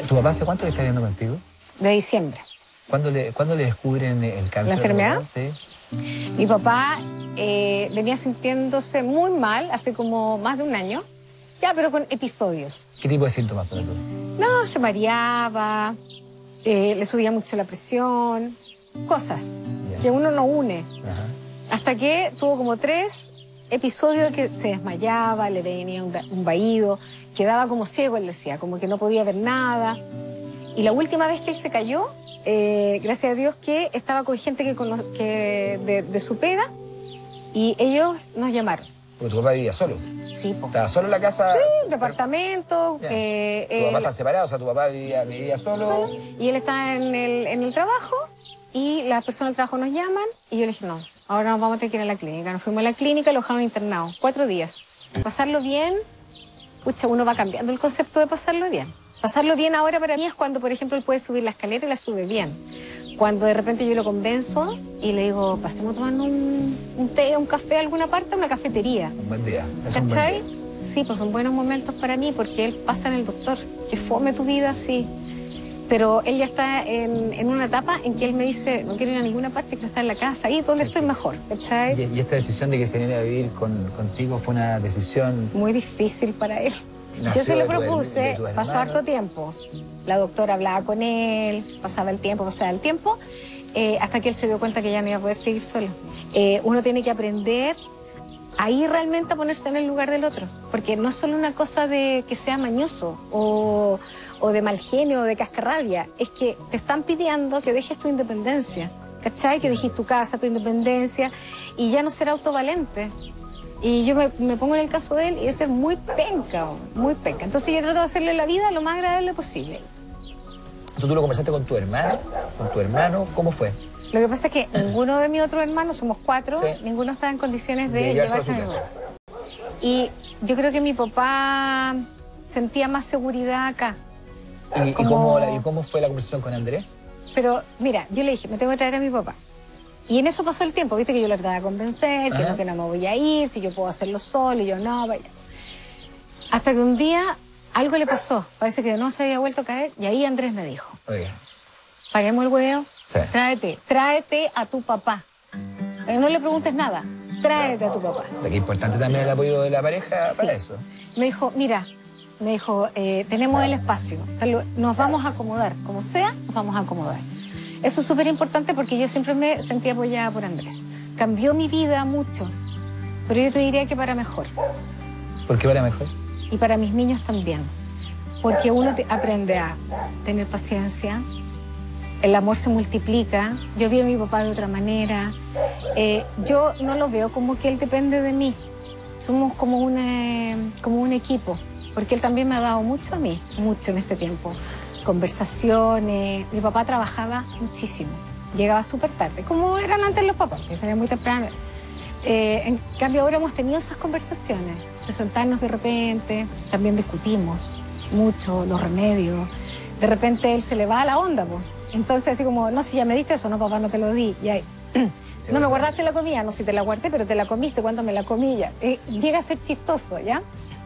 ¿Tu papá hace cuánto que está viviendo contigo? De diciembre. ¿Cuándo le descubren el cáncer? ¿La enfermedad? Sí. Mi papá venía sintiéndose muy mal hace como más de un año, ya, pero con episodios. ¿Qué tipo de síntomas para tú? No, se mareaba, le subía mucho la presión, cosas que uno no une. Ajá. Hasta que tuvo como 3 episodios que se desmayaba, le venía un vaído, quedaba como ciego, él decía, como que no podía ver nada. Y la última vez que él se cayó, gracias a Dios que estaba con gente de su pega y ellos nos llamaron. Porque tu papá vivía solo. Sí, po. ¿Estaba solo en la casa? Sí, un departamento. ¿Tu papá está separado? O sea, tu papá vivía solo. Y él está en el trabajo y las personas del trabajo nos llaman y yo le dije, no, ahora nos vamos a tener que ir a la clínica. Nos fuimos a la clínica, lo dejaron internado, 4 días. Pasarlo bien, pucha, uno va cambiando el concepto de pasarlo bien. Pasarlo bien ahora para mí es cuando, por ejemplo, él puede subir la escalera y la sube bien. Cuando de repente yo lo convenzo y le digo, pasemos a tomar un té, un café a alguna parte, a una cafetería. Un buen día. ¿Cachai? Sí, pues son buenos momentos para mí porque él pasa en el doctor. Que fome tu vida, sí. Pero él ya está en una etapa en que él me dice, no quiero ir a ninguna parte, quiero estar en la casa, ahí donde estoy mejor. ¿Cachai? ¿Y esta decisión de que se viniera a vivir contigo fue una decisión? Muy difícil para él. Yo se lo propuse, pasó harto tiempo. La doctora hablaba con él, pasaba el tiempo, hasta que él se dio cuenta que ya no iba a poder seguir solo. Uno tiene que aprender a ir realmente a ponerse en el lugar del otro, porque no es solo una cosa de que sea mañoso o de mal genio o de cascarrabia, es que te están pidiendo que dejes tu independencia, ¿cachai? Que dejes tu casa, tu independencia y ya no ser autovalente. Y yo me pongo en el caso de él y ese es muy penca, muy penca. Entonces yo trato de hacerle la vida lo más agradable posible. ¿Tú lo conversaste con tu hermano? ¿Con tu hermano? ¿Cómo fue? Lo que pasa es que ninguno de mis otros hermanos, somos 4, sí, ninguno está en condiciones de llevarse a mi mamá. Y yo creo que mi papá sentía más seguridad acá. ¿Y cómo fue la conversación con Andrés? Pero mira, yo le dije, me tengo que traer a mi papá. Y en eso pasó el tiempo, viste que yo lo trataba de convencer, que no me voy a ir, si yo puedo hacerlo solo, y yo no, vaya. Hasta que un día algo le pasó, parece que de nuevo se había vuelto a caer, y ahí Andrés me dijo, paremos el huevo, sí, tráete a tu papá. No le preguntes nada, tráete a tu papá. Que es importante también el apoyo de la pareja, sí, para eso. Me dijo, mira, tenemos el espacio, nos vamos a acomodar, como sea, nos vamos a acomodar. Eso es súper importante porque yo siempre me sentí apoyada por Andrés. Cambió mi vida mucho, pero yo te diría que para mejor. ¿Por qué para mejor? Y para mis niños también. Porque uno aprende a tener paciencia, el amor se multiplica. Yo vi a mi papá de otra manera. Yo no lo veo como que él depende de mí. Somos como un equipo, porque él también me ha dado mucho a mí, mucho en este tiempo. Conversaciones. Mi papá trabajaba muchísimo, llegaba súper tarde, como eran antes los papás, que salían muy temprano. En cambio ahora hemos tenido esas conversaciones, de sentarnos de repente, también discutimos mucho los remedios. De repente él se le va a la onda, pues. Entonces así como, no, si ya me diste eso, no papá, no te lo di. Y ahí, no me guardaste la comida, no, si te la guardé, pero te la comiste cuando me la comí ya. Llega a ser chistoso, ¿ya?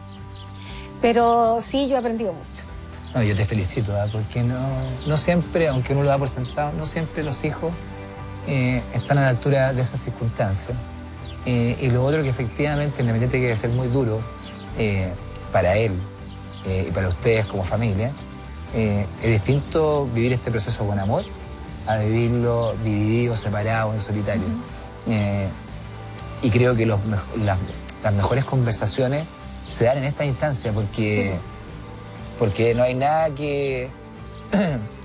Pero sí, yo he aprendido mucho. No, yo te felicito, ¿verdad? Porque no siempre, aunque uno lo da por sentado, no siempre los hijos están a la altura de esas circunstancias. Y lo otro que efectivamente, independientemente que debe ser muy duro para él y para ustedes como familia, es distinto vivir este proceso con amor a vivirlo dividido, separado, en solitario. Y creo que las mejores conversaciones se dan en esta instancia porque no hay nada que